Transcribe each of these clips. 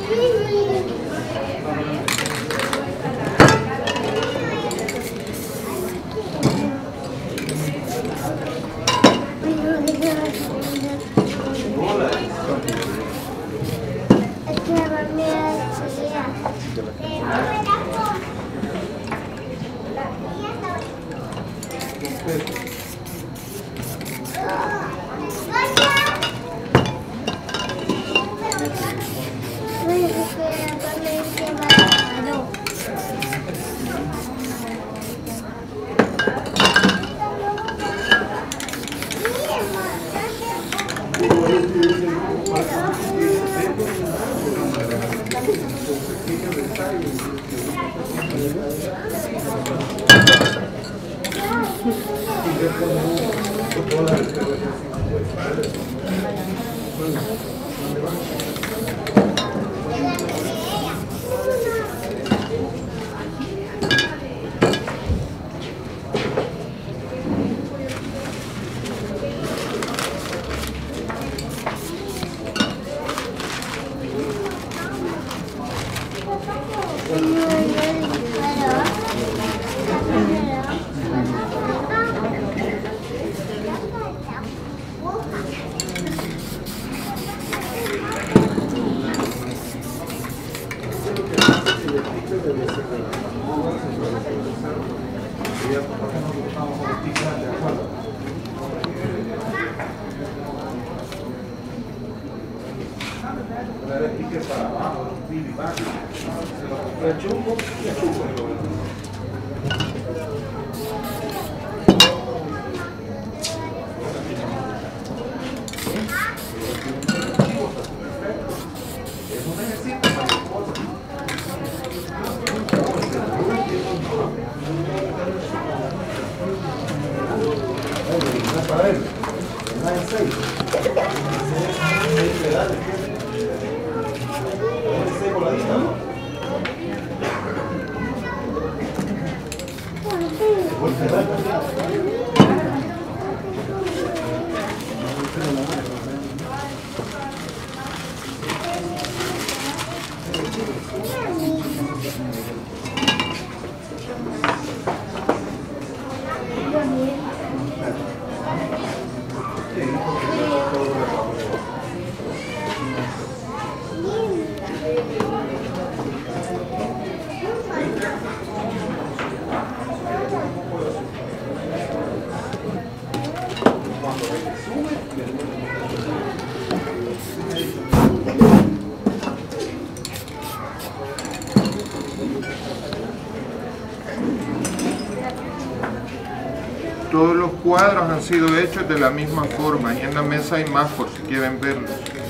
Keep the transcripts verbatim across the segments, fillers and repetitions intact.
Todos los cuadros han sido hechos de la misma forma y en la mesa hay más por si quieren verlos.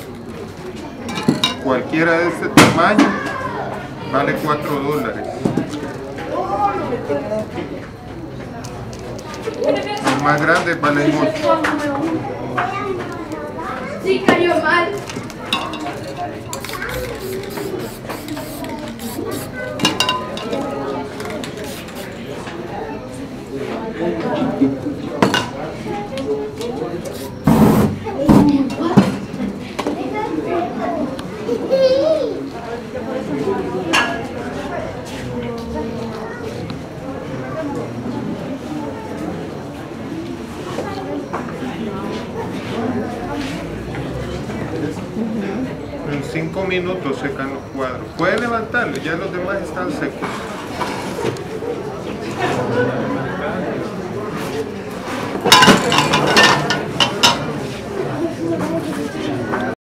Cualquiera de este tamaño vale cuatro dólares. El más grande vale ocho. Sí, cayó mal. En cinco minutos secan los cuadros. Puede levantarlo, ya los demás están secos.